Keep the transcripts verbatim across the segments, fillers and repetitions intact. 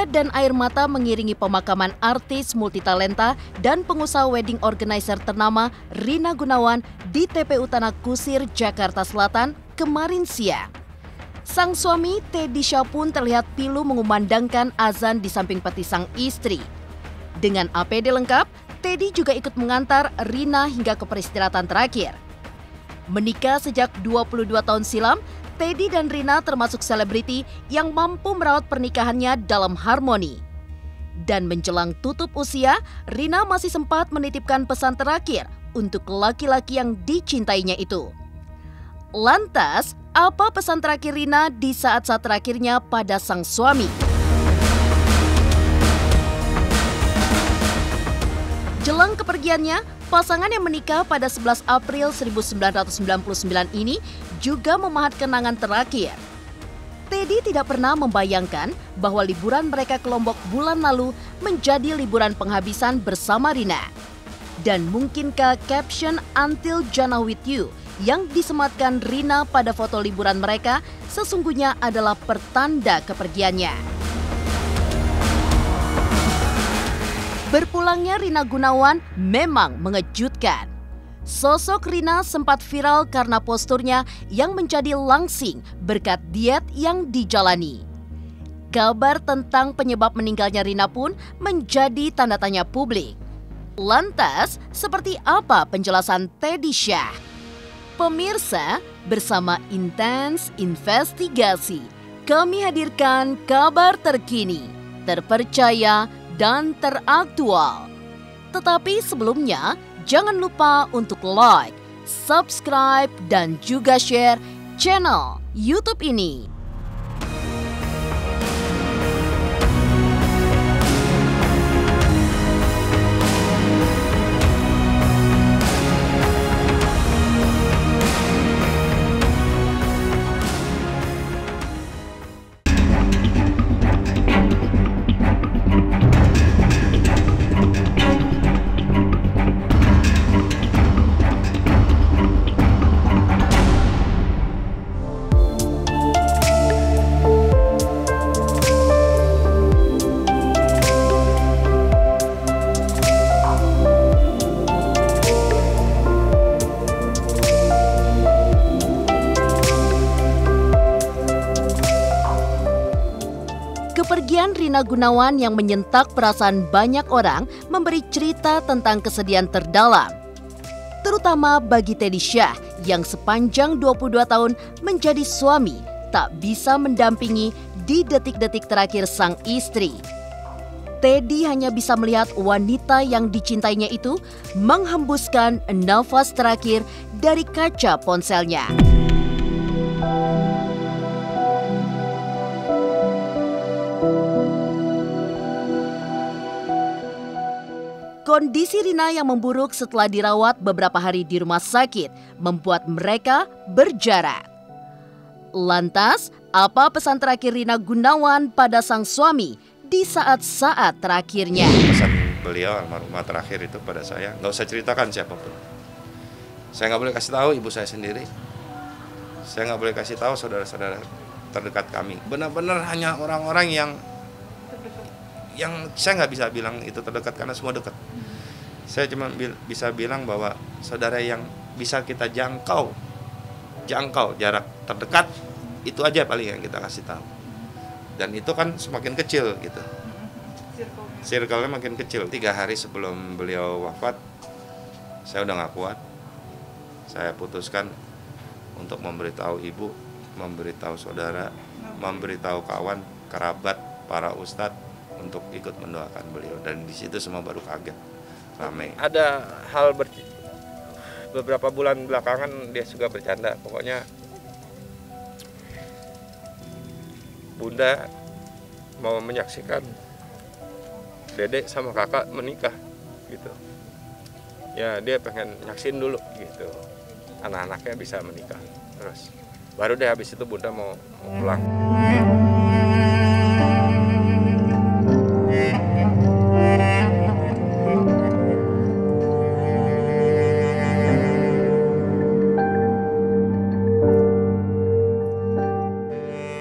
Tangga dan air mata mengiringi pemakaman artis multitalenta dan pengusaha wedding organizer ternama Rina Gunawan di T P U Tanah Kusir, Jakarta Selatan kemarin siang. Sang suami Teddy Syah pun terlihat pilu mengumandangkan azan di samping peti sang istri. Dengan A P D lengkap, Teddy juga ikut mengantar Rina hingga ke peristirahatan terakhir. Menikah sejak dua puluh dua tahun silam, Teddy dan Rina termasuk selebriti yang mampu merawat pernikahannya dalam harmoni. Dan menjelang tutup usia, Rina masih sempat menitipkan pesan terakhir untuk laki-laki yang dicintainya itu. Lantas, apa pesan terakhir Rina di saat-saat terakhirnya pada sang suami? Jelang kepergiannya, pasangan yang menikah pada sebelas April seribu sembilan ratus sembilan puluh sembilan ini juga memahat kenangan terakhir. Teddy tidak pernah membayangkan bahwa liburan mereka ke Lombok bulan lalu menjadi liburan penghabisan bersama Rina. Dan mungkinkah caption "Until Jannah with You" yang disematkan Rina pada foto liburan mereka sesungguhnya adalah pertanda kepergiannya. Berpulangnya Rina Gunawan memang mengejutkan. Sosok Rina sempat viral karena posturnya yang menjadi langsing berkat diet yang dijalani. Kabar tentang penyebab meninggalnya Rina pun menjadi tanda tanya publik. Lantas, seperti apa penjelasan Teddy Syah? Pemirsa, bersama Intens Investigasi, kami hadirkan kabar terkini, terpercaya, dan teraktual. Tetapi sebelumnya, jangan lupa untuk like, subscribe, dan juga share channel YouTube ini. Kepergian Rina Gunawan yang menyentak perasaan banyak orang memberi cerita tentang kesedihan terdalam. Terutama bagi Teddy Syah yang sepanjang dua puluh dua tahun menjadi suami tak bisa mendampingi di detik-detik terakhir sang istri. Teddy hanya bisa melihat wanita yang dicintainya itu menghembuskan nafas terakhir dari kaca ponselnya. Kondisi Rina yang memburuk setelah dirawat beberapa hari di rumah sakit membuat mereka berjarak. Lantas, apa pesan terakhir Rina Gunawan pada sang suami di saat-saat terakhirnya? Pesan beliau almarhumah terakhir itu pada saya, nggak usah ceritakan siapapun. Saya nggak boleh kasih tahu ibu saya sendiri. Saya nggak boleh kasih tahu saudara-saudara terdekat kami. Benar-benar hanya orang-orang yang yang saya nggak bisa bilang itu terdekat karena semua dekat. Saya cuma bil, bisa bilang bahwa saudara yang bisa kita jangkau, jangkau jarak terdekat itu aja paling yang kita kasih tahu. Dan itu kan semakin kecil gitu. Circle-nya makin kecil. Tiga hari sebelum beliau wafat, saya udah nggak kuat. Saya putuskan untuk memberitahu ibu, memberitahu saudara, memberitahu kawan, kerabat, para ustadz untuk ikut mendoakan beliau, dan di situ semua baru kaget, ramai. Ada hal ber... beberapa bulan belakangan dia juga bercanda, pokoknya Bunda mau menyaksikan Dedek sama kakak menikah gitu. Ya dia pengen nyaksin dulu gitu, anak-anaknya bisa menikah, terus baru deh habis itu Bunda mau, mau pulang.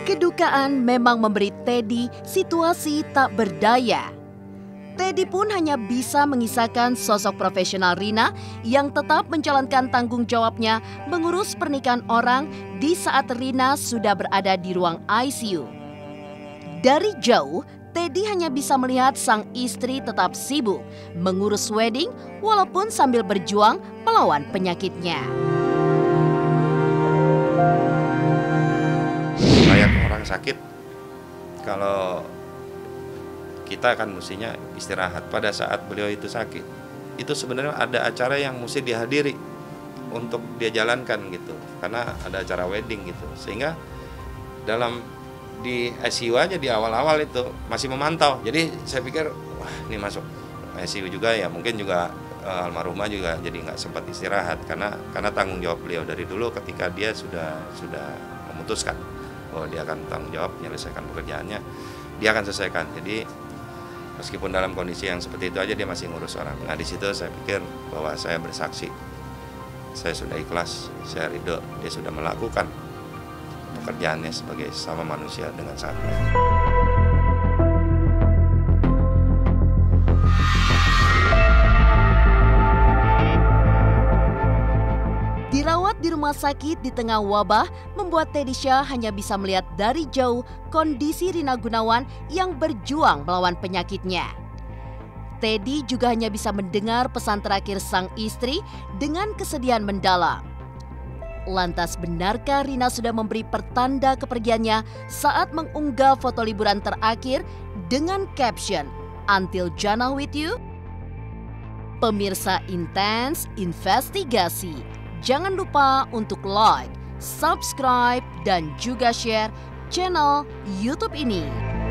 Kedukaan memang memberi Teddy situasi tak berdaya. Teddy pun hanya bisa mengisahkan sosok profesional Rina yang tetap menjalankan tanggung jawabnya mengurus pernikahan orang di saat Rina sudah berada di ruang I C U. Dari jauh, Teddy hanya bisa melihat sang istri tetap sibuk mengurus wedding walaupun sambil berjuang melawan penyakitnya. Kayak orang sakit, kalau kita kan mestinya istirahat. Pada saat beliau itu sakit, itu sebenarnya ada acara yang mesti dihadiri untuk dia jalankan gitu, karena ada acara wedding gitu. Sehingga dalam di I C U aja di awal-awal itu masih memantau. Jadi saya pikir wah ini masuk I C U juga ya, mungkin juga uh, almarhumah juga jadi nggak sempat istirahat karena karena tanggung jawab beliau dari dulu ketika dia sudah sudah memutuskan bahwa dia akan tanggung jawab menyelesaikan pekerjaannya, dia akan selesaikan. Jadi meskipun dalam kondisi yang seperti itu aja dia masih ngurus orang. Nah di situ saya pikir bahwa saya bersaksi, saya sudah ikhlas, saya ridho, dia sudah melakukan pekerjaannya sebagai sama manusia dengan sangat baik. Dirawat di rumah sakit di tengah wabah membuat Teddy Syah hanya bisa melihat dari jauh kondisi Rina Gunawan yang berjuang melawan penyakitnya. Teddy juga hanya bisa mendengar pesan terakhir sang istri dengan kesedihan mendalam. Lantas benarkah Rina sudah memberi pertanda kepergiannya saat mengunggah foto liburan terakhir dengan caption "Until Jannah with you"? Pemirsa Intens Investigasi, jangan lupa untuk like, subscribe, dan juga share channel YouTube ini.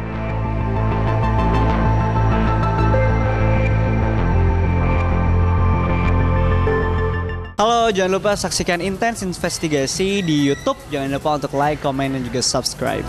Halo, jangan lupa saksikan Intens Investigasi di YouTube. Jangan lupa untuk like, komen, dan juga subscribe.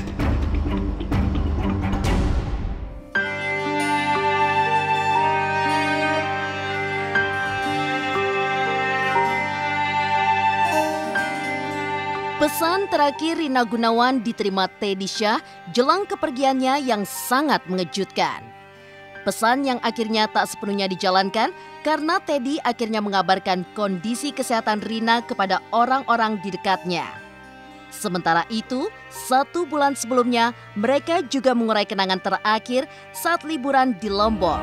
Pesan terakhir Rina Gunawan diterima Teddy Syah jelang kepergiannya yang sangat mengejutkan. Pesan yang akhirnya tak sepenuhnya dijalankan karena Teddy akhirnya mengabarkan kondisi kesehatan Rina kepada orang-orang di dekatnya. Sementara itu, satu bulan sebelumnya mereka juga mengurai kenangan terakhir saat liburan di Lombok.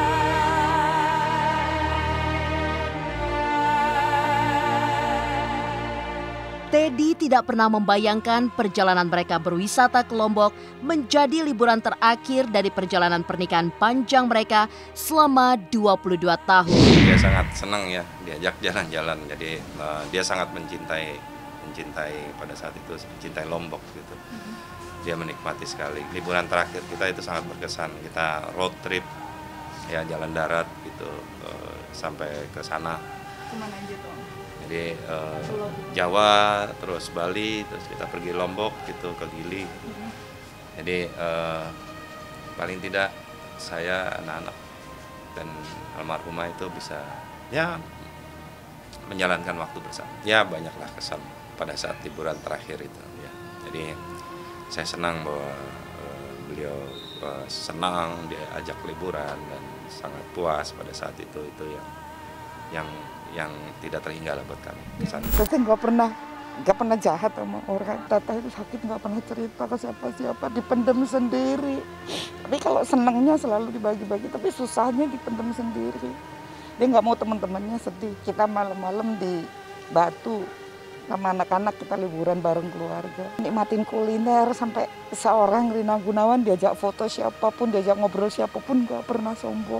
Teddy tidak pernah membayangkan perjalanan mereka berwisata ke Lombok menjadi liburan terakhir dari perjalanan pernikahan panjang mereka selama dua puluh dua tahun. Dia sangat senang ya diajak jalan-jalan, jadi uh, dia sangat mencintai mencintai pada saat itu mencintai Lombok gitu. Dia menikmati sekali. Liburan terakhir kita itu sangat berkesan. Kita road trip ya, jalan darat gitu uh, sampai ke sana. Kemana aja tuh? Jadi uh, Jawa, terus Bali, terus kita pergi Lombok gitu ke Gili. Mm-hmm. Jadi uh, paling tidak saya, anak-anak dan almarhumah itu bisa ya menjalankan waktu bersama. Ya banyaklah kesan pada saat liburan terakhir itu. Ya. Jadi saya senang bahwa uh, beliau uh, senang diajak liburan dan sangat puas pada saat itu itu yang yang yang tidak terhingga lah buat kami. Teteh nggak pernah nggak pernah jahat sama orang. Teteh itu sakit nggak pernah cerita ke siapa-siapa, dipendam sendiri. Tapi kalau senangnya selalu dibagi-bagi, tapi susahnya dipendam sendiri. Dia nggak mau teman-temannya sedih. Kita malam-malam di Batu sama anak-anak kita liburan bareng keluarga. Nikmatin kuliner sampai seorang Rina Gunawan diajak foto siapapun, diajak ngobrol siapapun, nggak pernah sombong.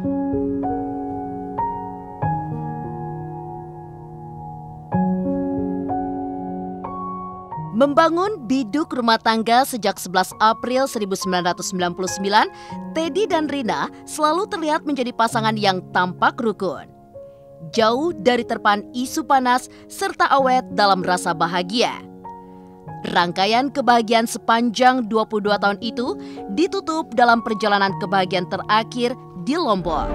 Membangun biduk rumah tangga sejak sebelas April seribu sembilan ratus sembilan puluh sembilan, Teddy dan Rina selalu terlihat menjadi pasangan yang tampak rukun. Jauh dari terpaan isu panas serta awet dalam rasa bahagia. Rangkaian kebahagiaan sepanjang dua puluh dua tahun itu ditutup dalam perjalanan kebahagiaan terakhir di Lombok.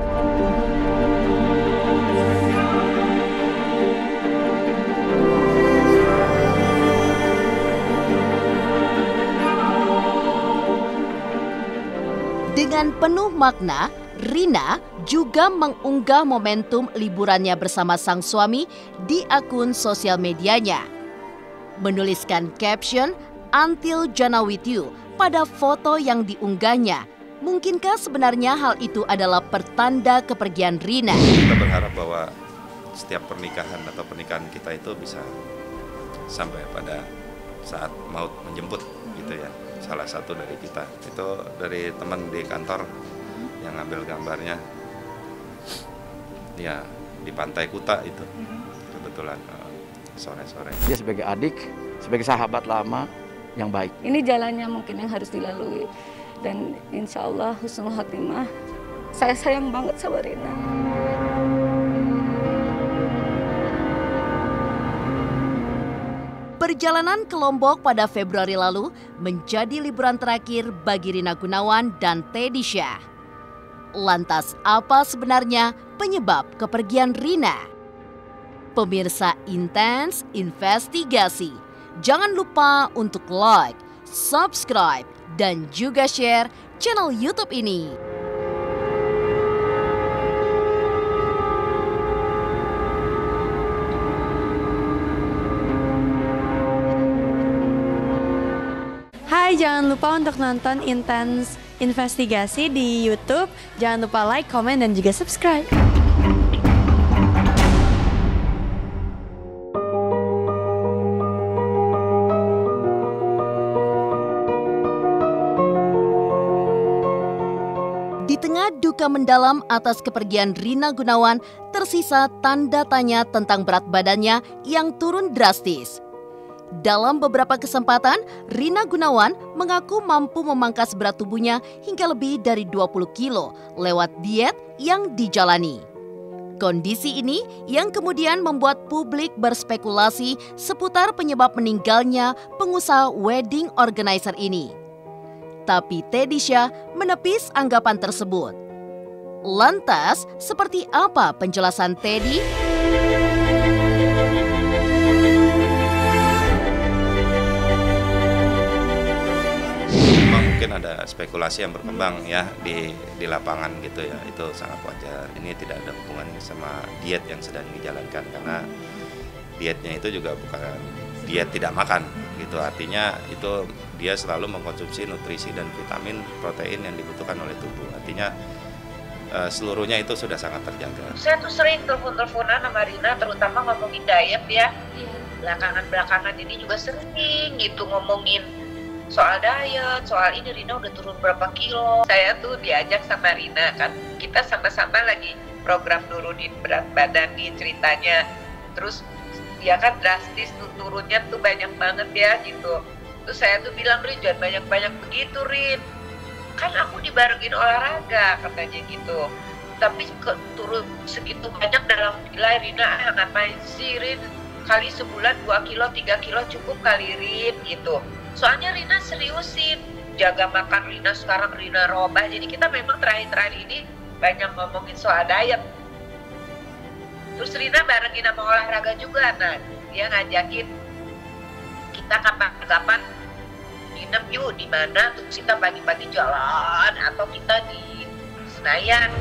Dengan penuh makna, Rina juga mengunggah momentum liburannya bersama sang suami di akun sosial medianya. Menuliskan caption "Until Jana with you" pada foto yang diunggahnya. Mungkinkah sebenarnya hal itu adalah pertanda kepergian Rina? Kita berharap bahwa setiap pernikahan atau pernikahan kita itu bisa sampai pada saat maut menjemput gitu ya. Salah satu dari kita itu dari teman di kantor yang ngambil gambarnya ya di Pantai Kuta itu kebetulan sore-sore. Dia sebagai adik, sebagai sahabat lama yang baik. Ini jalannya mungkin yang harus dilalui dan insya Allah husnul khotimah. Saya sayang banget sama Rina. Perjalanan ke Lombok pada Februari lalu menjadi liburan terakhir bagi Rina Gunawan dan Teddy Syah. Lantas apa sebenarnya penyebab kepergian Rina? Pemirsa Intens Investigasi, jangan lupa untuk like, subscribe, dan juga share channel YouTube ini. Hai, jangan lupa untuk nonton Intens Investigasi di YouTube. Jangan lupa like, komen, dan juga subscribe. Di tengah duka mendalam atas kepergian Rina Gunawan, tersisa tanda tanya tentang berat badannya yang turun drastis. Dalam beberapa kesempatan, Rina Gunawan mengaku mampu memangkas berat tubuhnya hingga lebih dari dua puluh kilo lewat diet yang dijalani. Kondisi ini yang kemudian membuat publik berspekulasi seputar penyebab meninggalnya pengusaha wedding organizer ini. Tapi Teddy Syah menepis anggapan tersebut. Lantas, seperti apa penjelasan Teddy? Mungkin ada spekulasi yang berkembang ya di di lapangan gitu ya, itu sangat wajar. Ini tidak ada hubungannya sama diet yang sedang dijalankan, karena dietnya itu juga bukan diet tidak makan gitu, artinya itu dia selalu mengkonsumsi nutrisi dan vitamin, protein yang dibutuhkan oleh tubuh, artinya uh, seluruhnya itu sudah sangat terjaga. Saya tuh sering telepon-teleponan sama Rina, terutama ngomongin diet ya. Belakangan-belakangan ini juga sering gitu ngomongin soal diet, soal ini Rina udah turun berapa kilo. Saya tuh diajak sama Rina, kan kita sama-sama lagi program nurunin berat badan nih ceritanya. Terus dia kan drastis tuh turunnya tuh banyak banget ya gitu. Terus saya tuh bilang, Rin jangan banyak-banyak begitu Rin, kan aku dibarengin olahraga katanya gitu. Tapi ke, turun segitu banyak dalam nilai Rina, ah, ngapain sih Rin, kali sebulan dua kilo, tiga kilo cukup kali Rin gitu. Soalnya Rina seriusin, jaga makan Rina sekarang Rina robah. Jadi kita memang terakhir-terakhir ini banyak ngomongin soal diet. Terus Rina barengin sama olahraga juga, nah dia ngajakin kita kapan-kapan nginep yuk di mana, terus kita pagi-pagi jalan atau kita di Senayan.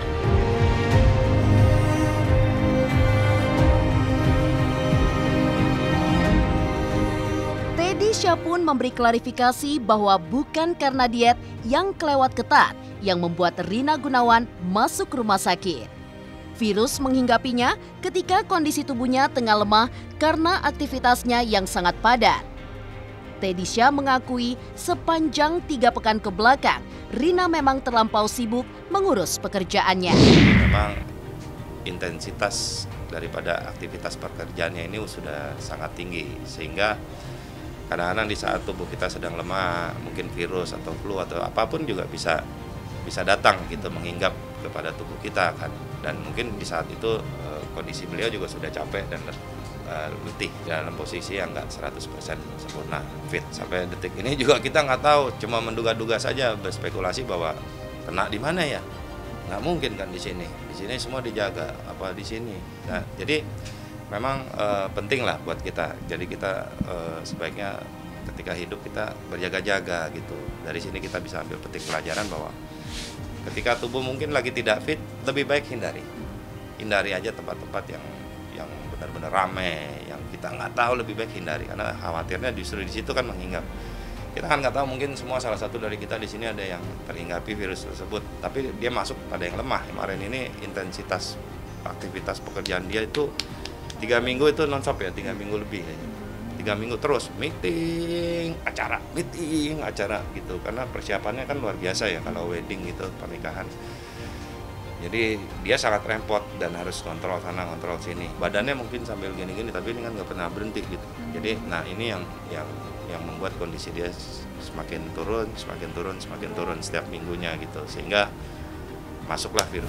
Teddy Syah pun memberi klarifikasi bahwa bukan karena diet yang kelewat ketat yang membuat Rina Gunawan masuk rumah sakit. Virus menghinggapinya ketika kondisi tubuhnya tengah lemah karena aktivitasnya yang sangat padat. Teddy Syah mengakui sepanjang tiga pekan ke belakang, Rina memang terlampau sibuk mengurus pekerjaannya. Memang intensitas daripada aktivitas pekerjaannya ini sudah sangat tinggi, sehingga kadang-kadang di saat tubuh kita sedang lemah, mungkin virus atau flu atau apapun juga bisa bisa datang gitu menghinggap kepada tubuh kita kan. Dan mungkin di saat itu uh, kondisi beliau juga sudah capek dan uh, letih dalam posisi yang nggak seratus persen sempurna fit. Sampai detik ini juga kita nggak tahu, cuma menduga-duga saja, berspekulasi bahwa kena di mana ya. Nggak mungkin kan di sini. Di sini semua dijaga, apa di sini. Nah, jadi memang uh, penting lah buat kita. Jadi kita uh, sebaiknya ketika hidup kita berjaga-jaga gitu. Dari sini kita bisa ambil petik pelajaran bahwa Ketika tubuh mungkin lagi tidak fit, lebih baik hindari. Hindari aja tempat-tempat yang yang benar-benar ramai, yang kita nggak tahu, lebih baik hindari. Karena khawatirnya justru di situ kan menghinggap. Kita kan nggak tahu, mungkin semua salah satu dari kita di sini ada yang terhinggapi virus tersebut. Tapi dia masuk pada yang lemah. Kemarin ini intensitas aktivitas pekerjaan dia itu tiga minggu itu nonstop ya, tiga minggu lebih ya. Tiga minggu terus meeting, acara, meeting, acara gitu. Karena persiapannya kan luar biasa ya kalau wedding gitu, pernikahan. Jadi dia sangat repot dan harus kontrol sana, kontrol sini. Badannya mungkin sambil gini-gini, tapi ini kan nggak pernah berhenti gitu. Jadi, nah ini yang yang yang membuat kondisi dia semakin turun, semakin turun, semakin turun setiap minggunya gitu. Sehingga masuklah virus.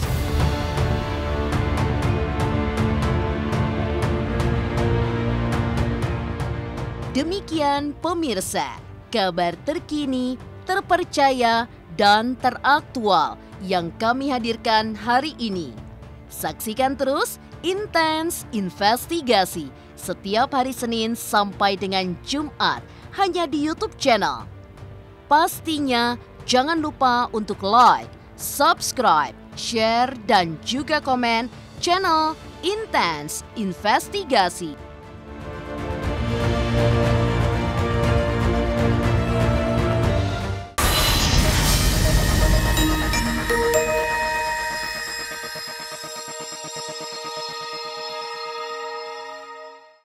Demikian pemirsa, kabar terkini, terpercaya, dan teraktual yang kami hadirkan hari ini. Saksikan terus Intens Investigasi setiap hari Senin sampai dengan Jumat hanya di YouTube channel. Pastinya jangan lupa untuk like, subscribe, share, dan juga komen channel Intens Investigasi.